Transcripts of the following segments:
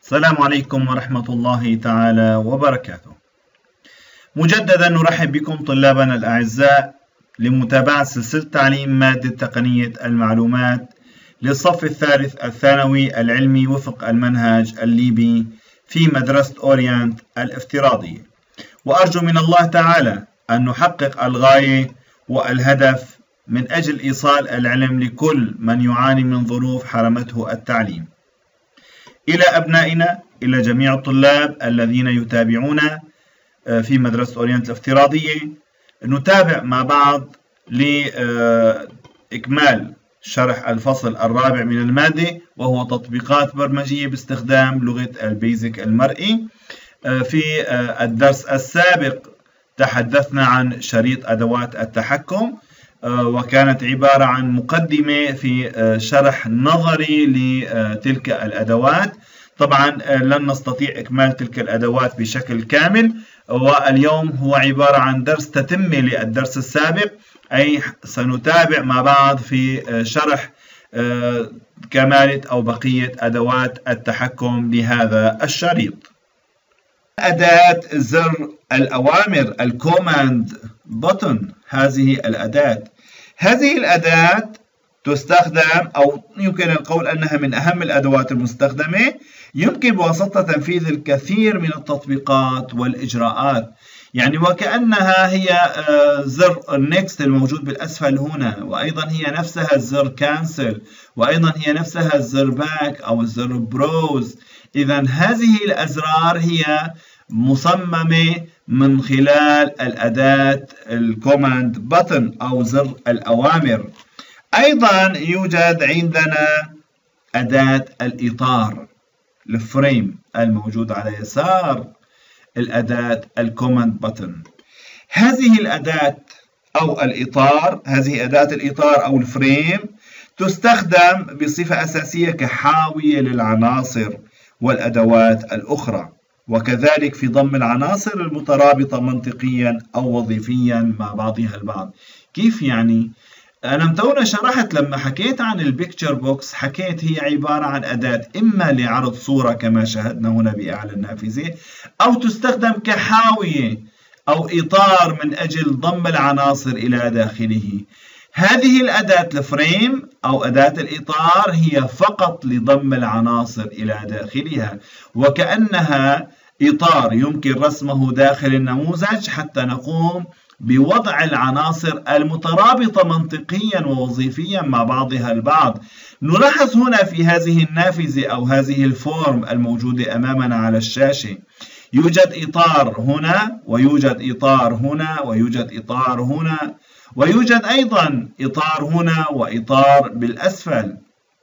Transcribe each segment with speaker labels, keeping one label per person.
Speaker 1: السلام عليكم ورحمة الله تعالى وبركاته. مجددا نرحب بكم طلابنا الأعزاء لمتابعة سلسلة تعليم مادة تقنية المعلومات للصف الثالث الثانوي العلمي وفق المنهج الليبي في مدرسة أورينت الافتراضية، وأرجو من الله تعالى أن نحقق الغاية والهدف من أجل إيصال العلم لكل من يعاني من ظروف حرمته التعليم. إلى أبنائنا، إلى جميع الطلاب الذين يتابعونا في مدرسة أورينت الافتراضية، نتابع مع بعض لإكمال شرح الفصل الرابع من المادة، وهو تطبيقات برمجية باستخدام لغة البيزك المرئي. في الدرس السابق تحدثنا عن شريط أدوات التحكم، وكانت عبارة عن مقدمة في شرح نظري لتلك الأدوات. طبعا لن نستطيع إكمال تلك الأدوات بشكل كامل، واليوم هو عبارة عن درس تتمة للدرس السابق، أي سنتابع مع بعض في شرح كمالة أو بقية أدوات التحكم لهذا الشريط. أداة زر الأوامر الكوماند بوتن، هذه الأداة تستخدم، أو يمكن القول أنها من أهم الأدوات المستخدمة. يمكن بواسطة تنفيذ الكثير من التطبيقات والإجراءات، يعني وكأنها هي زر النكست الموجود بالأسفل هنا، وأيضا هي نفسها الزر كانسل، وأيضا هي نفسها الزر باك أو الزر بروز. إذا هذه الأزرار هي مصممة من خلال الأداة الكوماند بutton أو زر الأوامر. أيضا يوجد عندنا أداة الإطار الفريم الموجود على يسار الأداة الكوماند بutton. هذه الأداة أو الإطار، هذه أداة الإطار أو الفريم، تستخدم بصفة أساسية كحاوية للعناصر والأدوات الأخرى، وكذلك في ضم العناصر المترابطة منطقيا أو وظيفيا مع بعضها البعض. كيف يعني؟ أنا متونا شرحت لما حكيت عن البيكتشر بوكس، حكيت هي عبارة عن أداة إما لعرض صورة كما شاهدنا هنا بأعلى النافذة، أو تستخدم كحاوية أو إطار من أجل ضم العناصر إلى داخله. هذه الأداة الفريم أو أداة الإطار هي فقط لضم العناصر إلى داخلها، وكأنها إطار يمكن رسمه داخل النموذج حتى نقوم بوضع العناصر المترابطة منطقيا ووظيفيا مع بعضها البعض. نلاحظ هنا في هذه النافذة أو هذه الفورم الموجودة أمامنا على الشاشة، يوجد إطار هنا، ويوجد إطار هنا، ويوجد إطار هنا، ويوجد أيضا إطار هنا وإطار بالأسفل،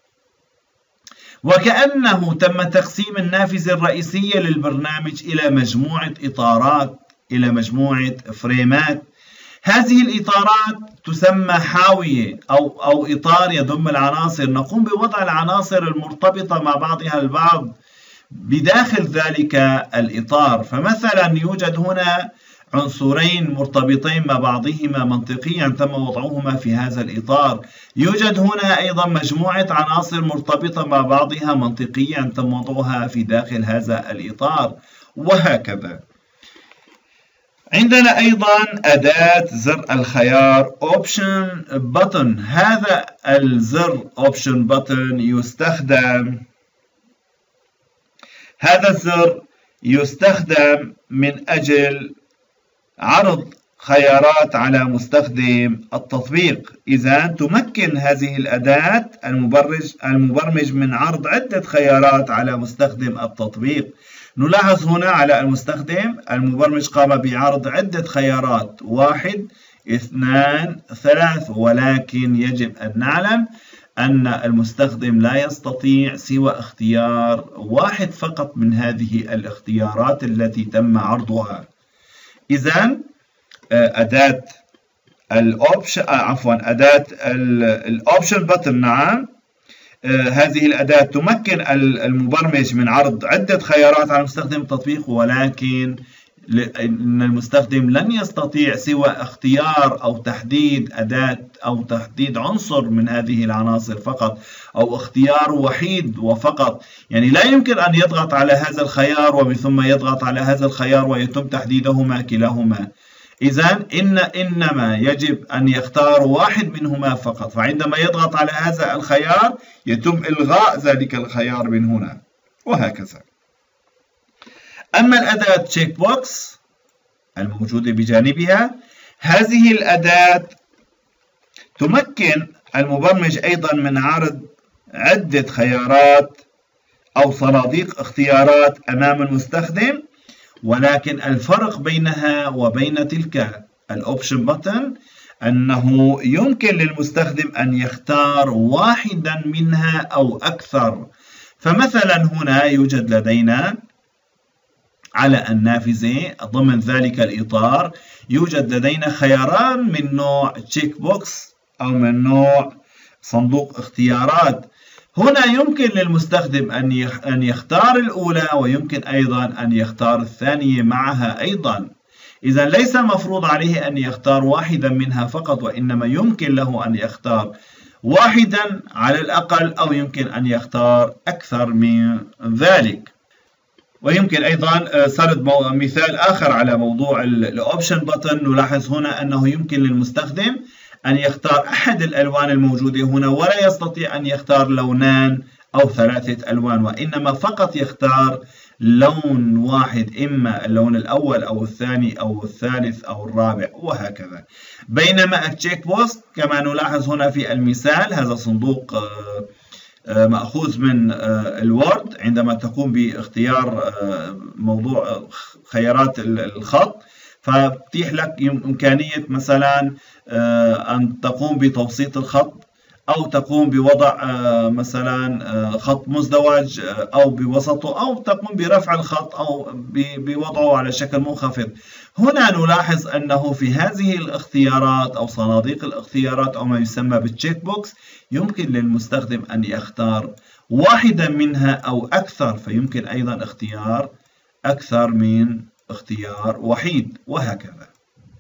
Speaker 1: وكأنه تم تقسيم النافذة الرئيسية للبرنامج إلى مجموعة إطارات، إلى مجموعة فريمات. هذه الإطارات تسمى حاوية أو إطار يضم العناصر، نقوم بوضع العناصر المرتبطة مع بعضها البعض بداخل ذلك الإطار. فمثلا يوجد هنا عنصرين مرتبطين مع بعضهما منطقيا تم وضعهما في هذا الإطار. يوجد هنا أيضا مجموعة عناصر مرتبطة مع بعضها منطقيا تم وضعها في داخل هذا الإطار، وهكذا. عندنا أيضا أداة زر الخيار Option Button. هذا الزر Option Button يستخدم من أجل عرض خيارات على مستخدم التطبيق. إذا تمكن هذه الأداة المبرمج من عرض عدة خيارات على مستخدم التطبيق. نلاحظ هنا على المستخدم المبرمج قام بعرض عدة خيارات، 1 2 3، ولكن يجب أن نعلم أن المستخدم لا يستطيع سوى اختيار واحد فقط من هذه الاختيارات التي تم عرضها. إذا أداة الأوبشن بutton، نعم، هذه الأداة تمكن المبرمج من عرض عدة خيارات على مستخدم التطبيق، ولكن أن المستخدم لن يستطيع سوى اختيار أو تحديد أداة أو تحديد عنصر من هذه العناصر فقط، أو اختيار وحيد وفقط. يعني لا يمكن أن يضغط على هذا الخيار ومن ثم يضغط على هذا الخيار ويتم تحديدهما كلاهما. إذن إنما يجب أن يختار واحد منهما فقط، فعندما يضغط على هذا الخيار يتم إلغاء ذلك الخيار من هنا، وهكذا. أما الأداة تشيك بوكس الموجودة بجانبها، هذه الأداة تمكن المبرمج أيضا من عرض عدة خيارات أو صناديق اختيارات أمام المستخدم، ولكن الفرق بينها وبين تلك الأوبشن بutton أنه يمكن للمستخدم أن يختار واحدا منها أو أكثر. فمثلا هنا يوجد لدينا على النافذة ضمن ذلك الإطار يوجد لدينا خياران من نوع تشيك بوكس أو من نوع صندوق اختيارات. هنا يمكن للمستخدم أن يختار الأولى، ويمكن أيضا أن يختار الثانية معها أيضا. إذا ليس مفروض عليه أن يختار واحدا منها فقط، وإنما يمكن له أن يختار واحدا على الأقل، أو يمكن أن يختار أكثر من ذلك. ويمكن أيضا سرد مثال آخر على موضوع الأوبشن بutton. نلاحظ هنا أنه يمكن للمستخدم أن يختار أحد الألوان الموجودة هنا، ولا يستطيع أن يختار لونان أو 3 ألوان، وإنما فقط يختار لون واحد، إما اللون الأول أو الثاني أو الثالث أو الرابع، وهكذا. بينما التشيك بوكس كما نلاحظ هنا في المثال، هذا صندوق مأخوذ من الوورد. عندما تقوم باختيار موضوع خيارات الخط، فبتيح لك إمكانية مثلا أن تقوم بتوسيط الخط، أو تقوم بوضع مثلا خط مزدوج أو بوسطه، أو تقوم برفع الخط أو بوضعه على شكل منخفض. هنا نلاحظ أنه في هذه الاختيارات أو صناديق الاختيارات أو ما يسمى بالتشيك بوكس يمكن للمستخدم أن يختار واحدا منها أو أكثر، فيمكن أيضا اختيار أكثر من اختيار وحيد، وهكذا.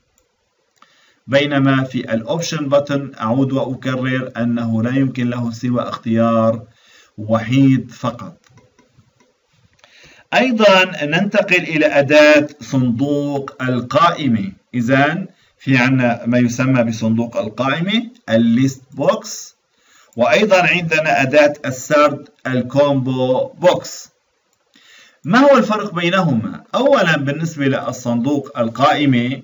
Speaker 1: بينما في الأوبشن بutton أعود وأكرر أنه لا يمكن له سوى اختيار وحيد فقط. أيضا ننتقل إلى أداة صندوق القائمة. إذن في عندنا ما يسمى بصندوق القائمة الليست بوكس، وأيضا عندنا أداة السرد الكومبو بوكس. ما هو الفرق بينهما؟ أولا بالنسبة للصندوق القائمة،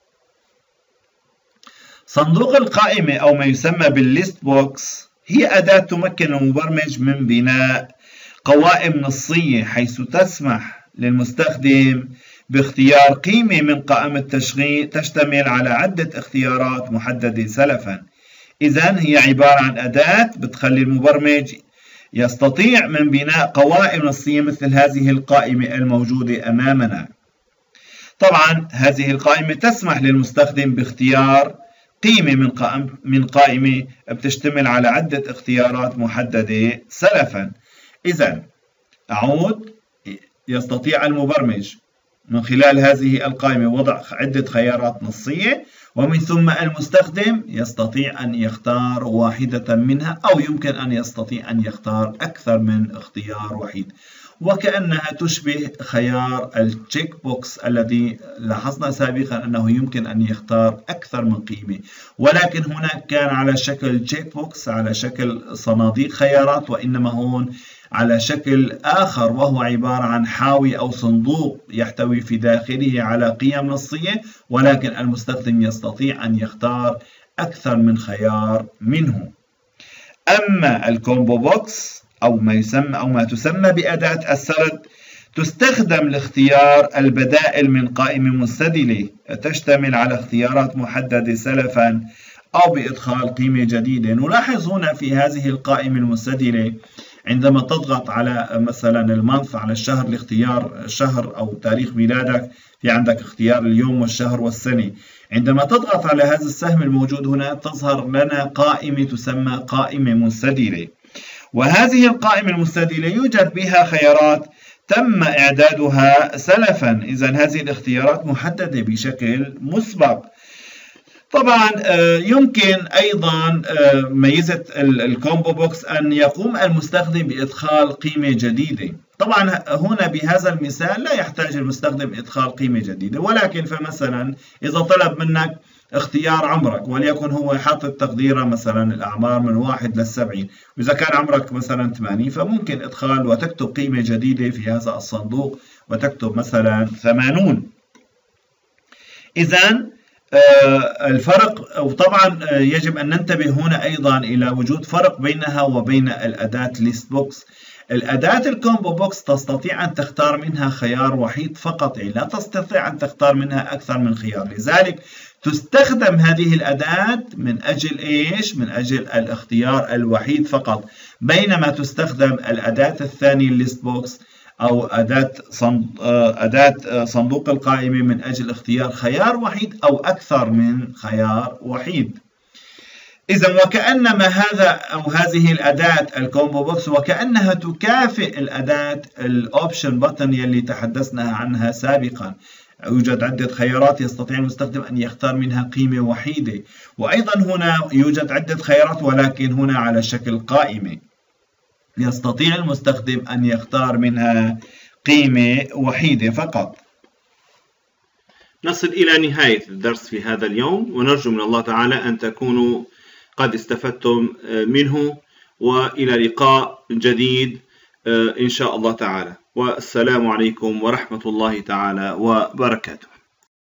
Speaker 1: صندوق القائمة أو ما يسمى بالليست بوكس هي أداة تمكن المبرمج من بناء قوائم نصية، حيث تسمح للمستخدم باختيار قيمة من قائمة تشغيل تشتمل على عدة اختيارات محددة سلفا. إذن هي عبارة عن أداة بتخلي المبرمج يستطيع من بناء قوائم نصية مثل هذه القائمة الموجودة أمامنا. طبعا هذه القائمة تسمح للمستخدم باختيار قيمة من قائمة بتشتمل على عدة اختيارات محددة سلفا. إذن أعود، يستطيع المبرمج من خلال هذه القائمة وضع عدة خيارات نصية، ومن ثم المستخدم يستطيع أن يختار واحدة منها، أو يمكن أن يستطيع أن يختار أكثر من اختيار وحيد، وكأنها تشبه خيار التشيك بوكس الذي لاحظنا سابقا أنه يمكن أن يختار أكثر من قيمة، ولكن هناك كان على شكل تشيك بوكس على شكل صناديق خيارات، وإنما هون على شكل آخر، وهو عبارة عن حاوي أو صندوق يحتوي في داخله على قيم نصية، ولكن المستخدم يستطيع أن يختار أكثر من خيار منه. أما الكومبو بوكس أو ما تسمى بأداة السرد تستخدم لاختيار البدائل من قائمة مستدلة تشتمل على اختيارات محددة سلفا أو بإدخال قيمة جديدة. نلاحظ هنا في هذه القائمة المستدلة عندما تضغط على مثلا المنث على الشهر لاختيار شهر أو تاريخ ميلادك، في عندك اختيار اليوم والشهر والسنة. عندما تضغط على هذا السهم الموجود هنا تظهر لنا قائمة تسمى قائمة مستدلة، وهذه القائمة المستدلة يوجد بها خيارات تم إعدادها سلفا. إذا هذه الاختيارات محددة بشكل مسبق. طبعا يمكن أيضا ميزة الكومبو بوكس أن يقوم المستخدم بإدخال قيمة جديدة. طبعا هنا بهذا المثال لا يحتاج المستخدم إدخال قيمة جديدة، ولكن فمثلا إذا طلب منك اختيار عمرك، وليكن هو حاطط تقديره مثلا الأعمار من 1 ل 70، وإذا كان عمرك مثلا 80 فممكن إدخال وتكتب قيمة جديدة في هذا الصندوق وتكتب مثلا 80. إذا الفرق، وطبعا يجب أن ننتبه هنا أيضا إلى وجود فرق بينها وبين الأداة ليست بوكس. الأداة الكومبو بوكس تستطيع أن تختار منها خيار وحيد فقط، لا تستطيع أن تختار منها أكثر من خيار، لذلك تستخدم هذه الأداة من أجل إيش؟ من أجل الاختيار الوحيد فقط، بينما تستخدم الأداة الثانية ليست بوكس أو أداة صندوق القائمة من أجل اختيار خيار وحيد أو أكثر من خيار وحيد. إذا وكأنما هذا أو هذه الأداة الكومبو بوكس وكأنها تكافئ الأداة الأوبشن بutton يلي تحدثنا عنها سابقا. يوجد عدة خيارات يستطيع المستخدم أن يختار منها قيمة وحيدة، وأيضا هنا يوجد عدة خيارات ولكن هنا على شكل قائمة، يستطيع المستخدم أن يختار منها قيمة وحيدة فقط.
Speaker 2: نصل إلى نهاية الدرس في هذا اليوم، ونرجو من الله تعالى أن تكونوا قد استفدتم منه، وإلى لقاء جديد إن شاء الله تعالى، والسلام عليكم ورحمة الله تعالى وبركاته.